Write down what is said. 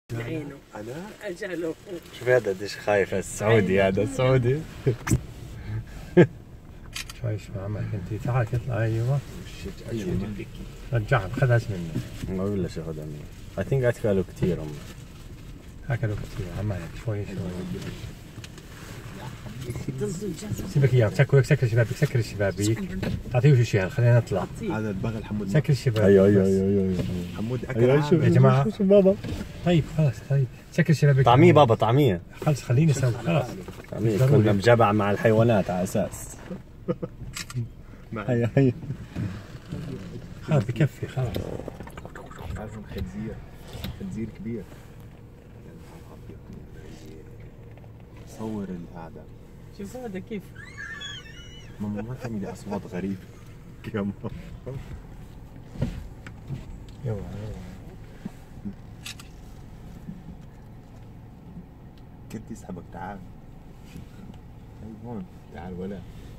عينه انا اجله. شوف هذا قديش خايف السعودي، هذا السعودي. شوي شو عمك انت؟ تعال اطلع. ايوه ايوه رجعها خذهاش منه. ما بلش ياخذها مني. I think اكلوا كثير هم. اكلوا كثير عمالك شوي شوي. سيبك اياه، سكر الشبابيك، سكر الشبابيك. اعطيه شو شيء، خلينا نطلع. هذا البغل حمود. سكر الشبابيك. ايوه حمود اكل ايوه. شوف يا جماعة. شوف بابا. طيب خلاص طيب سكر الشبابيك. طعميه بابا، طعميه. خلص خليني اسوي خلاص. طعميه كنا بجبع مع الحيوانات على اساس. هيا خلاص بكفي خلاص. عارفهم خنزير كبير. صور هذا. شوف هذا كيف ماما ما تعملي اصوات غريبه يا ماما. يلا كنت يسحبك. تعال هون تعال ولا